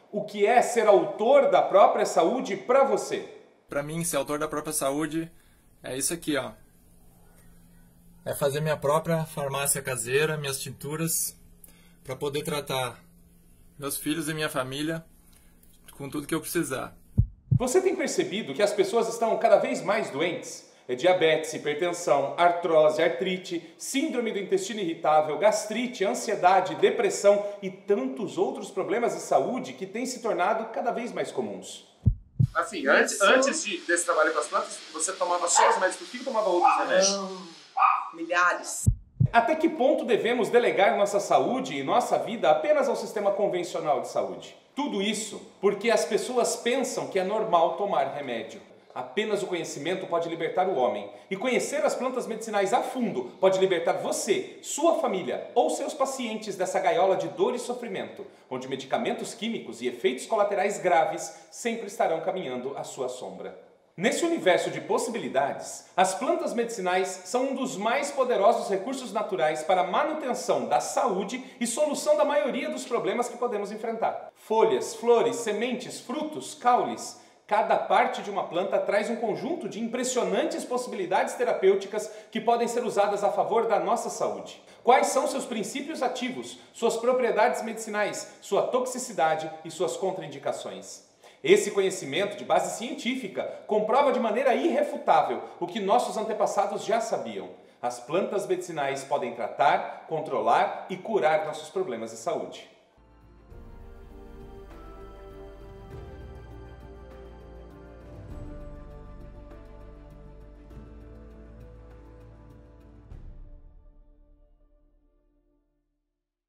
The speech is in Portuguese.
O que é ser autor da própria saúde para você? Para mim, ser autor da própria saúde é isso aqui, ó. É fazer minha própria farmácia caseira, minhas tinturas, para poder tratar meus filhos e minha família com tudo que eu precisar. Você tem percebido que as pessoas estão cada vez mais doentes? Diabetes, hipertensão, artrose, artrite, síndrome do intestino irritável, gastrite, ansiedade, depressão e tantos outros problemas de saúde que têm se tornado cada vez mais comuns. Assim, antes desse trabalho com as plantas, você tomava só os remédios, por que tomava outros remédios? Milhares. Até que ponto devemos delegar nossa saúde e nossa vida apenas ao sistema convencional de saúde? Tudo isso porque as pessoas pensam que é normal tomar remédio. Apenas o conhecimento pode libertar o homem. E conhecer as plantas medicinais a fundo pode libertar você, sua família ou seus pacientes dessa gaiola de dor e sofrimento, onde medicamentos químicos e efeitos colaterais graves sempre estarão caminhando à sua sombra. Nesse universo de possibilidades, as plantas medicinais são um dos mais poderosos recursos naturais para a manutenção da saúde e solução da maioria dos problemas que podemos enfrentar. Folhas, flores, sementes, frutos, caules. Cada parte de uma planta traz um conjunto de impressionantes possibilidades terapêuticas que podem ser usadas a favor da nossa saúde. Quais são seus princípios ativos, suas propriedades medicinais, sua toxicidade e suas contraindicações? Esse conhecimento de base científica comprova de maneira irrefutável o que nossos antepassados já sabiam. As plantas medicinais podem tratar, controlar e curar nossos problemas de saúde.